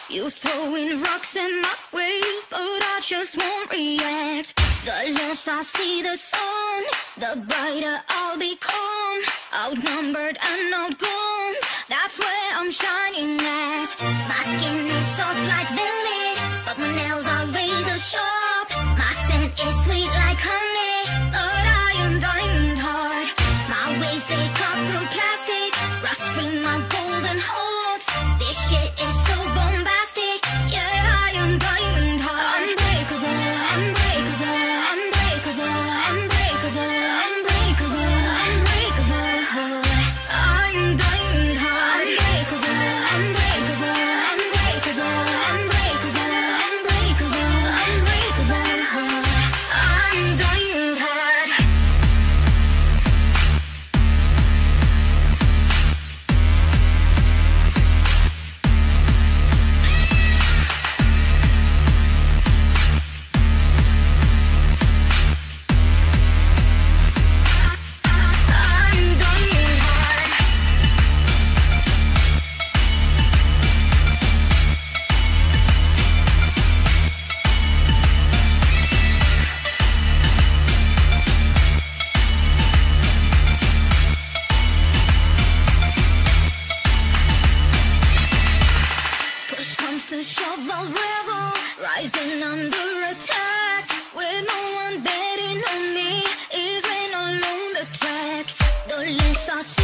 You throwing rocks in my way, but I just won't react. The less I see the sun, the brighter I'll become. Outnumbered and outgunned, that's where I'm shining at. My skin is soft like velvet, but my nails are razor sharp. My scent is sweet like honey, but I am diamond hard. My ways, they cut through plastic, rust free my golden hearts. This shit is so bombastic, yeah, I am diamond hard. Unbreakable, unbreakable, unbreakable, unbreakable, unbreakable, unbreakable. I am diamond hard. Unbreakable, unbreakable, unbreakable, unbreakable, unbreakable, unbreakable. I am diamond hard. Push comes to shove, I'll revel, rising under attack. With no one betting on me, even along the track. The less I